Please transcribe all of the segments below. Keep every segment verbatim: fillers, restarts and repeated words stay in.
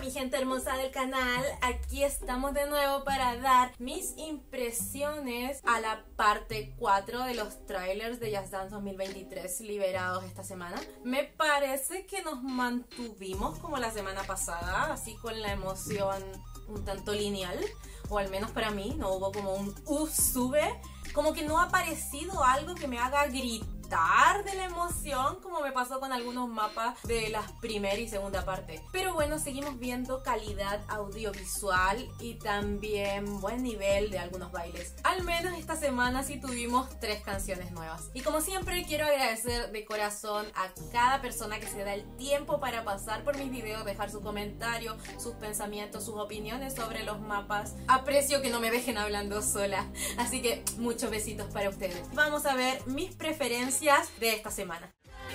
mi gente hermosa del canal, aquí estamos de nuevo para dar mis impresiones a la parte cuatro de los trailers de Just Dance dos mil veintitrés liberados esta semana. Me parece que nos mantuvimos como la semana pasada, así con la emoción un tanto lineal, o al menos para mí, no hubo como un uh, sube, como que no ha aparecido algo que me haga gritar de la emoción como me pasó con algunos mapas de la primera y segunda parte. Pero bueno, seguimos viendo calidad audiovisual y también buen nivel de algunos bailes. Al menos esta semana sí tuvimos tres canciones nuevas. Y como siempre quiero agradecer de corazón a cada persona que se da el tiempo para pasar por mis videos, dejar su comentario, sus pensamientos, sus opiniones sobre los mapas. Aprecio que no me dejen hablando sola, así que muchos besitos para ustedes. Vamos a ver mis preferencias de esta semana.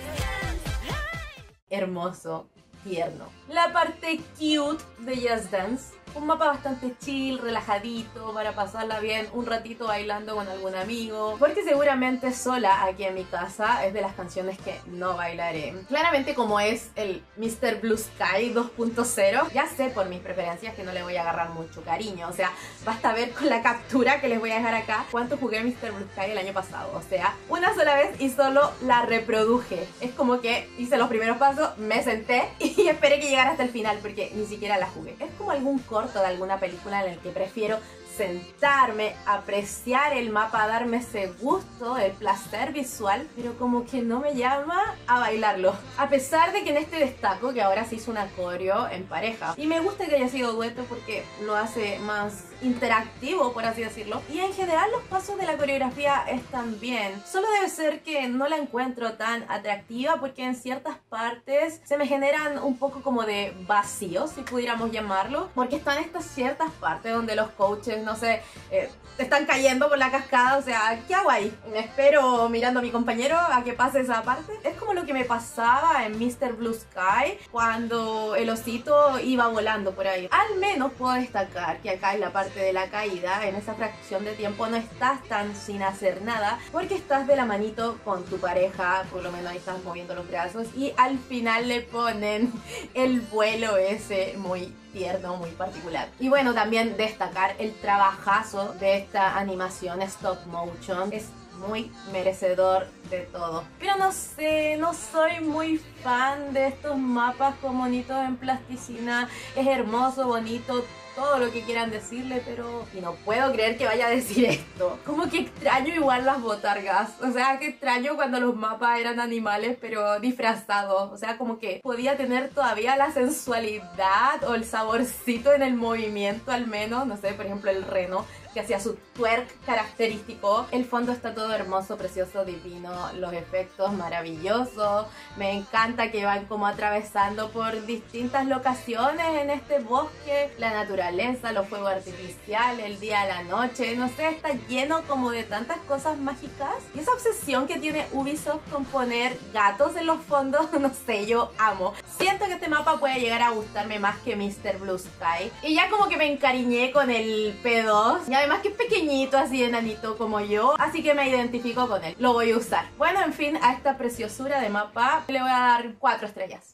Hermoso, tierno. La parte cute de Just Dance. Un mapa bastante chill, relajadito, para pasarla bien un ratito bailando con algún amigo. Porque seguramente sola aquí en mi casa es de las canciones que no bailaré. Claramente como es el mister Blue Sky dos punto cero, ya sé por mis preferencias que no le voy a agarrar mucho cariño. O sea, basta ver con la captura que les voy a dejar acá cuánto jugué mister Blue Sky el año pasado. O sea, una sola vez y solo la reproduje. Es como que hice los primeros pasos, me senté y esperé que llegara hasta el final porque ni siquiera la jugué. Es como algún corto de alguna película en el que prefiero sentarme, apreciar el mapa, darme ese gusto, el placer visual, pero como que no me llama a bailarlo. A pesar de que en este destaco que ahora se hizo un coreo en pareja. Y me gusta que haya sido dueto porque lo hace más interactivo, por así decirlo. Y en general los pasos de la coreografía están bien. Solo debe ser que no la encuentro tan atractiva porque en ciertas partes se me generan un poco como de vacío, si pudiéramos llamarlo. Porque están estas ciertas partes donde los coaches, no sé, eh, están cayendo por la cascada. O sea, ¿qué hago ahí? Me espero mirando a mi compañero a que pase esa parte. Es como lo que me pasaba en mister Blue Sky cuando el osito iba volando por ahí. Al menos puedo destacar que acá en la parte de la caída, en esa fracción de tiempo, no estás tan sin hacer nada porque estás de la manito con tu pareja, por lo menos ahí estás moviendo los brazos y al final le ponen el vuelo ese muy tierno, muy particular. Y bueno, también destacar el trabajazo de esta animación stop motion. Es muy merecedor de todo. Pero no sé, no soy muy fan de estos mapas con monitos en plasticina. Es hermoso, bonito, todo lo que quieran decirle, pero... Y no puedo creer que vaya a decir esto. Como que extraño igual las botargas. O sea, que extraño cuando los mapas eran animales, pero disfrazados. O sea, como que podía tener todavía la sensualidad o el saborcito en el movimiento, al menos. No sé, por ejemplo, el reno, que hacía su twerk característico. El fondo está todo hermoso, precioso, divino. Los efectos maravillosos. Me encanta que van como atravesando por distintas locaciones en este bosque. La naturaleza, los fuegos artificiales, el día, la noche. No sé, está lleno como de tantas cosas mágicas. Y esa obsesión que tiene Ubisoft con poner gatos en los fondos, no sé, yo amo. Siento que este mapa puede llegar a gustarme más que mister Blue Sky. Y ya como que me encariñé con el P dos. Y además que es pequeñito, así enanito como yo, así que me identifico con él. Lo voy a usar. Bueno, en fin, a esta preciosura de mapa le voy a dar cuatro estrellas.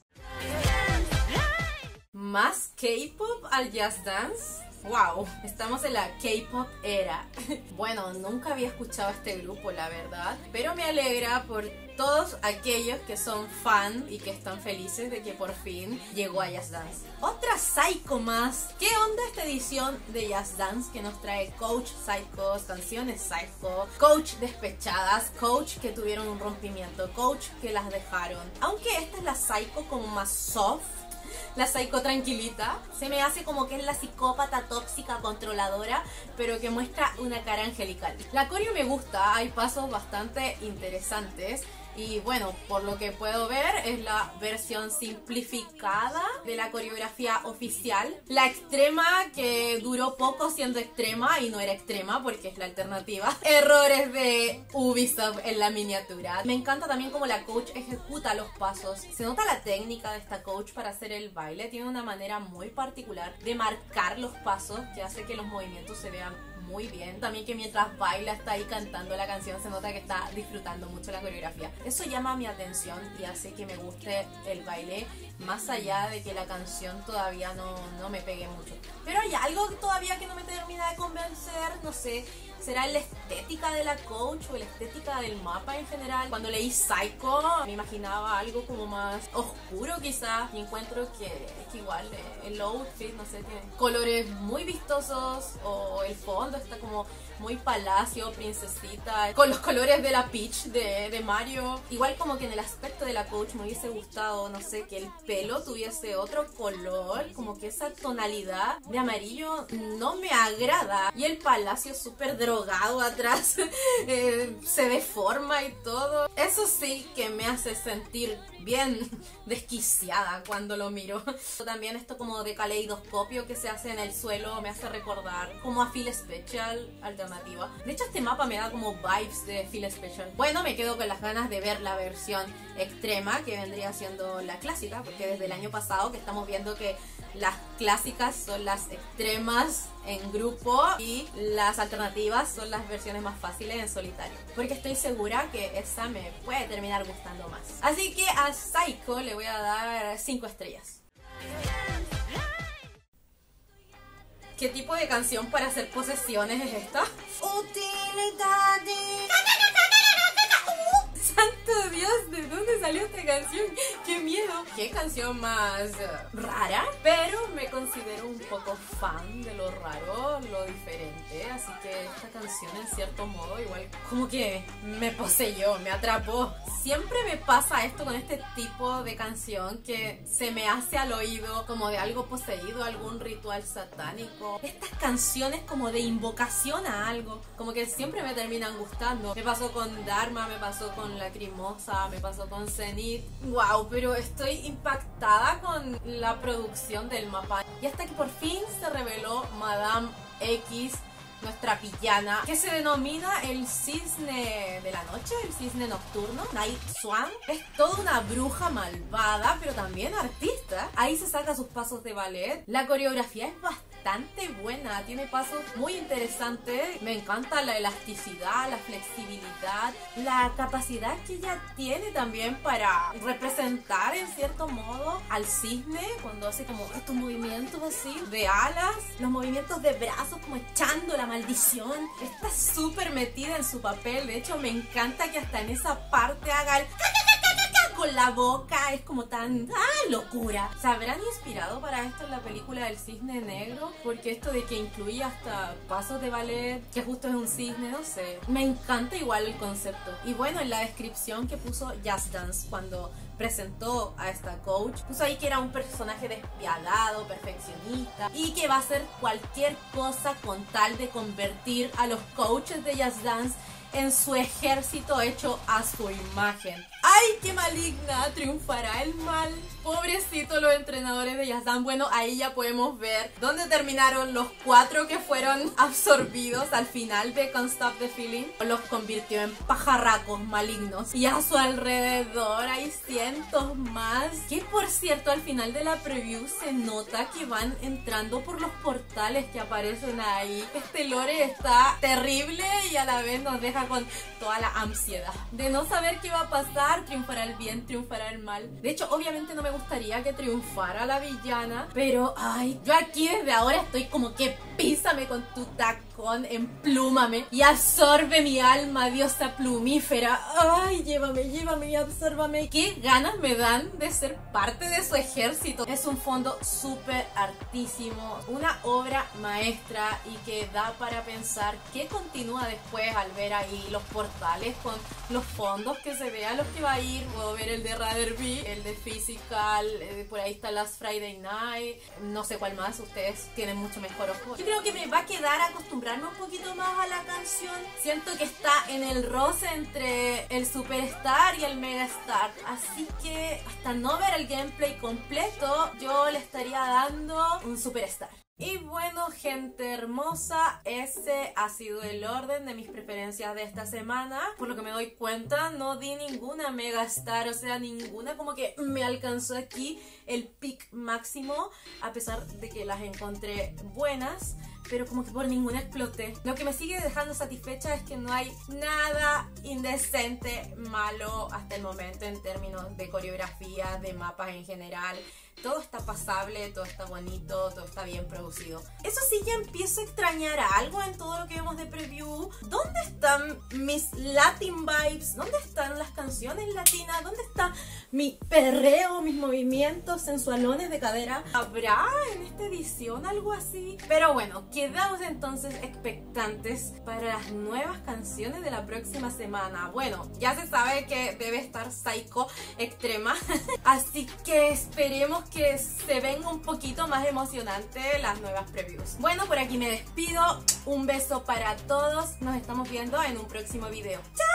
¿Más K-pop al Just Dance? Wow, estamos en la K-pop era. Bueno, nunca había escuchado a este grupo, la verdad, pero me alegra por todos aquellos que son fan y que están felices de que por fin llegó a Just Dance. Otra Psycho más. ¿Qué onda esta edición de Just Dance que nos trae coach psychos, canciones psycho, coach despechadas, coach que tuvieron un rompimiento, coach que las dejaron? Aunque esta es la Psycho como más soft, la psycho tranquilita, se me hace como que es la psicópata tóxica controladora, pero que muestra una cara angelical. La coreo me gusta, hay pasos bastante interesantes. Y bueno, por lo que puedo ver es la versión simplificada de la coreografía oficial. La extrema que duró poco siendo extrema y no era extrema porque es la alternativa. Errores de Ubisoft en la miniatura. Me encanta también cómo la coach ejecuta los pasos. Se nota la técnica de esta coach para hacer el baile. Tiene una manera muy particular de marcar los pasos que hace que los movimientos se vean muy bien. También que mientras baila está ahí cantando la canción, se nota que está disfrutando mucho la coreografía. Eso llama mi atención y hace que me guste el baile, más allá de que la canción todavía no, no me pegue mucho. Pero hay algo todavía que no me termina de convencer, no sé, ¿será la estética de la coach o la estética del mapa en general? Cuando leí Psycho me imaginaba algo como más oscuro quizás, y encuentro que es que igual el outfit, no sé, tiene colores muy vistosos, o el fondo está como muy palacio, princesita, con los colores de la Peach de, de Mario. Igual como que en el aspecto de la coach me hubiese gustado, no sé, que el pelo tuviese otro color, como que esa tonalidad de amarillo no me agrada, y el palacio súper drogado atrás eh, se deforma y todo. Eso sí que me hace sentir bien desquiciada cuando lo miro. También esto como de caleidoscopio que se hace en el suelo me hace recordar como a Feel Special alternativa. De hecho este mapa me da como vibes de Feel Special. Bueno, me quedo con las ganas de ver la versión extrema, que vendría siendo la clásica, porque desde el año pasado que estamos viendo que las clásicas son las extremas en grupo y las alternativas son las versiones más fáciles en solitario, porque estoy segura que esa me puede terminar gustando más. Así que a Psycho le voy a dar cinco estrellas. ¿Qué tipo de canción para hacer posesiones es esta? Utilidades. ¡Santo Dios! ¿De dónde salió esta canción? ¡Qué miedo! ¡Qué canción más uh, rara! Pero me considero un poco fan de lo raro, lo diferente. Así que esta canción, en cierto modo, igual como que me poseyó, me atrapó. Siempre me pasa esto con este tipo de canción, que se me hace al oído como de algo poseído, algún ritual satánico. Estas canciones como de invocación a algo, como que siempre me terminan gustando. Me pasó con Dharma, me pasó con Lacrimosa, me pasó con Zenith. Wow, pero estoy impactada con la producción del mapa. Y hasta que por fin se reveló Madame X, nuestra villana, que se denomina el cisne de la noche, el cisne nocturno, Night Swan. Es toda una bruja malvada, pero también artista. Ahí se saca sus pasos de ballet. La coreografía es bastante buena, tiene pasos muy interesantes. Me encanta la elasticidad, la flexibilidad, la capacidad que ella tiene también para representar en cierto modo al cisne cuando hace como estos movimientos así de alas, los movimientos de brazos como echando la maldición. Está súper metida en su papel. De hecho me encanta que hasta en esa parte haga el con la boca, es como tan ¡ah, locura! ¿Se habrán inspirado para esto en la película del Cisne Negro? Porque esto de que incluye hasta pasos de ballet, que justo es un cisne, no sé. Me encanta igual el concepto. Y bueno, en la descripción que puso Just Dance cuando presentó a esta coach, puso ahí que era un personaje despiadado, perfeccionista, y que va a hacer cualquier cosa con tal de convertir a los coaches de Just Dance en su ejército hecho a su imagen. ¡Ay, qué maligna! ¿Triunfará el mal? Pobrecitos los entrenadores de Just Dance. Bueno, ahí ya podemos ver dónde terminaron los cuatro que fueron absorbidos al final de Can't Stop the Feeling. Los convirtió en pajarracos malignos. Y a su alrededor hay cientos más. Que por cierto, al final de la preview se nota que van entrando por los portales que aparecen ahí. Este lore está terrible y a la vez nos deja con toda la ansiedad de no saber qué va a pasar. Triunfará el bien, triunfará el mal. De hecho, obviamente no me gustaría que triunfara la villana, pero ay, yo aquí desde ahora estoy como que písame con tu tacón, emplúmame y absorbe mi alma, diosa plumífera. Ay, llévame, llévame y absórbame. Qué ganas me dan de ser parte de su ejército. Es un fondo súper artísimo, una obra maestra y que da para pensar qué continúa después al ver ahí los portales con los fondos que se vean los que va a ir. Puedo ver el de Rather Be, el de Physical, eh, por ahí está Last Friday Night, no sé cuál más, ustedes tienen mucho mejor ojo. Yo creo que me va a quedar acostumbrarme un poquito más a la canción. Siento que está en el roce entre el Superstar y el Megastar, así que hasta no ver el gameplay completo, yo le estaría dando un Superstar. Y bueno, gente hermosa, ese ha sido el orden de mis preferencias de esta semana. Por lo que me doy cuenta, no di ninguna Megastar, o sea, ninguna como que me alcanzó aquí el pick máximo, a pesar de que las encontré buenas. pero como que por ninguna exploté. Lo que me sigue dejando satisfecha es que no hay nada indecente, malo hasta el momento en términos de coreografía, de mapas en general. Todo está pasable, todo está bonito, todo está bien producido. Eso sí, ya empiezo a extrañar algo en todo lo que vemos de preview. ¿Dónde están mis Latin vibes? ¿Dónde están las canciones latinas? ¿Dónde está mi perreo, mis movimientos sensualones de cadera? ¿Habrá en esta edición algo así? Pero bueno, quedamos entonces expectantes para las nuevas canciones de la próxima semana. Bueno, ya se sabe que debe estar Psycho extrema, así que esperemos que se venga un poquito más emocionante las nuevas previews. Bueno, por aquí me despido. Un beso para todos. Nos estamos viendo en un próximo video. ¡Chao!